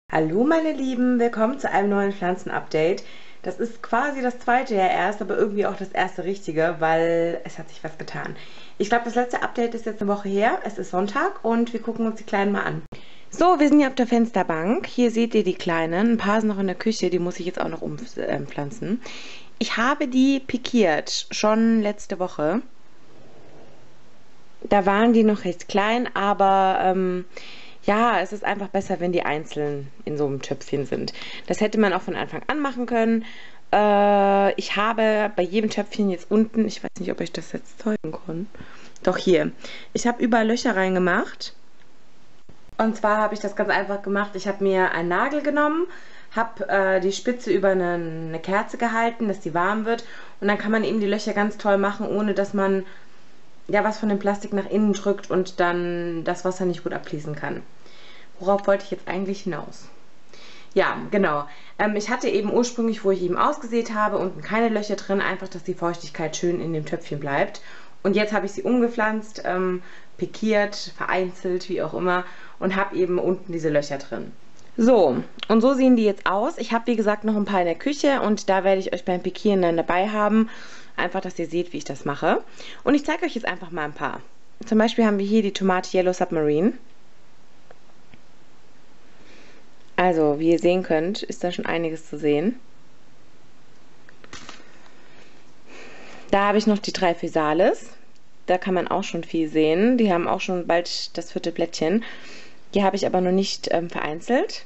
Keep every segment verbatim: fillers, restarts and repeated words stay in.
Hallo meine Lieben, willkommen zu einem neuen Pflanzen-Update. Das ist quasi das zweite ja erst, aber irgendwie auch das erste richtige, weil es hat sich was getan. Ich glaube, das letzte Update ist jetzt eine Woche her. Es ist Sonntag und wir gucken uns die Kleinen mal an. So, wir sind hier auf der Fensterbank. Hier seht ihr die Kleinen. Ein paar sind noch in der Küche, die muss ich jetzt auch noch umpflanzen. Ich habe die pikiert, schon letzte Woche. Da waren die noch recht klein, aber ähm, ja, es ist einfach besser, wenn die einzeln in so einem Töpfchen sind. Das hätte man auch von Anfang an machen können. Äh, ich habe bei jedem Töpfchen jetzt unten, ich weiß nicht, ob ich das jetzt zeigen kann. Doch hier. Ich habe überall Löcher reingemacht. Und zwar habe ich das ganz einfach gemacht. Ich habe mir einen Nagel genommen, habe äh, die Spitze über eine, eine Kerze gehalten, dass die warm wird. Und dann kann man eben die Löcher ganz toll machen, ohne dass man ja was von dem Plastik nach innen drückt und dann das Wasser nicht gut abfließen kann. Worauf wollte ich jetzt eigentlich hinaus? Ja, genau. Ähm, ich hatte eben ursprünglich, wo ich eben ausgesät habe, unten keine Löcher drin, einfach, dass die Feuchtigkeit schön in dem Töpfchen bleibt. Und jetzt habe ich sie umgepflanzt, ähm, pikiert, vereinzelt, wie auch immer, und habe eben unten diese Löcher drin. So, und so sehen die jetzt aus. Ich habe, wie gesagt, noch ein paar in der Küche und da werde ich euch beim Pikieren dann dabei haben. Einfach, dass ihr seht, wie ich das mache. Und ich zeige euch jetzt einfach mal ein paar. Zum Beispiel haben wir hier die Tomate Yellow Submarine. Also, wie ihr sehen könnt, ist da schon einiges zu sehen. Da habe ich noch die drei Physalis. Da kann man auch schon viel sehen. Die haben auch schon bald das vierte Blättchen. Die habe ich aber noch nicht ähm, vereinzelt.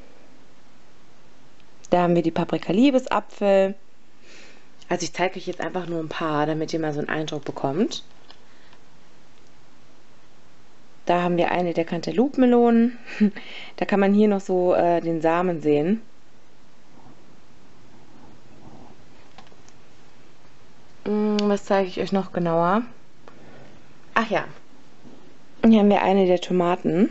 Da haben wir die Paprika Liebesapfel. Also ich zeige euch jetzt einfach nur ein paar, damit ihr mal so einen Eindruck bekommt. Da haben wir eine der Cantaloupe-Melonen. Da kann man hier noch so äh, den Samen sehen. Hm, was zeige ich euch noch genauer? Ach ja. Hier haben wir eine der Tomaten.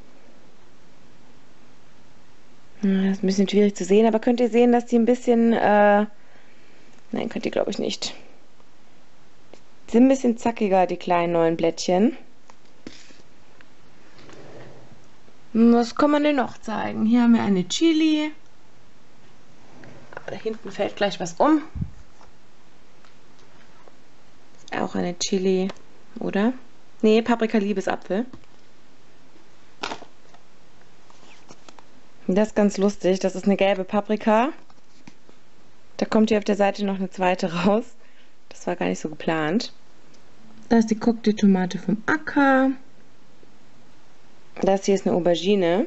Das ist ein bisschen schwierig zu sehen, aber könnt ihr sehen, dass die ein bisschen... Äh, Nein, könnt ihr glaube ich nicht. Die sind ein bisschen zackiger, die kleinen neuen Blättchen. Was kann man denn noch zeigen? Hier haben wir eine Chili. Da hinten fällt gleich was um. Auch eine Chili, oder? Nee, Paprika Liebesapfel. Das ist ganz lustig. Das ist eine gelbe Paprika. Da kommt hier auf der Seite noch eine zweite raus. Das war gar nicht so geplant. Da ist die Cocktailtomate vom Acker. Das hier ist eine Aubergine.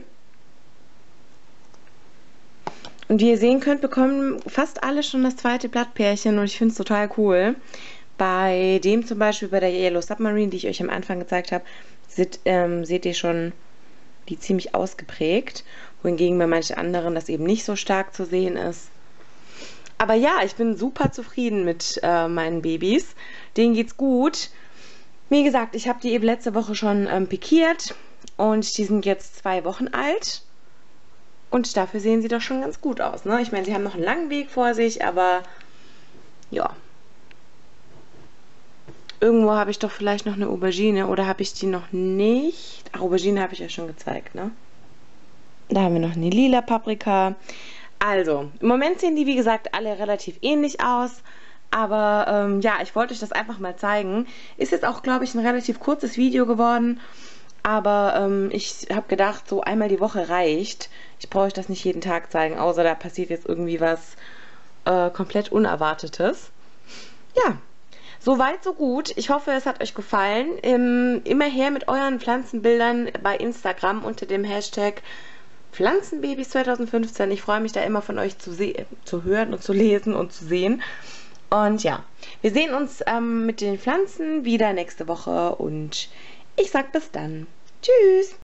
Und wie ihr sehen könnt, bekommen fast alle schon das zweite Blattpärchen und ich finde es total cool. Bei dem zum Beispiel, bei der Yellow Submarine, die ich euch am Anfang gezeigt habe, seht, ähm, seht ihr schon die ziemlich ausgeprägt. Wohingegen bei manchen anderen das eben nicht so stark zu sehen ist. Aber ja, ich bin super zufrieden mit äh, meinen Babys. Denen geht's gut. Wie gesagt, ich habe die eben letzte Woche schon ähm, pikiert und die sind jetzt zwei Wochen alt. Und dafür sehen sie doch schon ganz gut aus, ne? Ich meine, sie haben noch einen langen Weg vor sich, aber ja. Irgendwo habe ich doch vielleicht noch eine Aubergine oder habe ich die noch nicht? Ach, Aubergine habe ich ja schon gezeigt, ne? Da haben wir noch eine lila Paprika. Also, im Moment sehen die, wie gesagt, alle relativ ähnlich aus. Aber ähm, ja, ich wollte euch das einfach mal zeigen. Ist jetzt auch, glaube ich, ein relativ kurzes Video geworden. Aber ähm, ich habe gedacht, so einmal die Woche reicht. Ich brauche euch das nicht jeden Tag zeigen, außer da passiert jetzt irgendwie was äh, komplett Unerwartetes. Ja, soweit, so gut. Ich hoffe, es hat euch gefallen. Ähm, immer her mit euren Pflanzenbildern bei Instagram unter dem Hashtag Pflanzenbabys zweitausendfünfzehn. Ich freue mich da immer von euch zu, zu hören und zu lesen und zu sehen. Und ja, wir sehen uns ähm, mit den Pflanzen wieder nächste Woche und ich sag bis dann. Tschüss!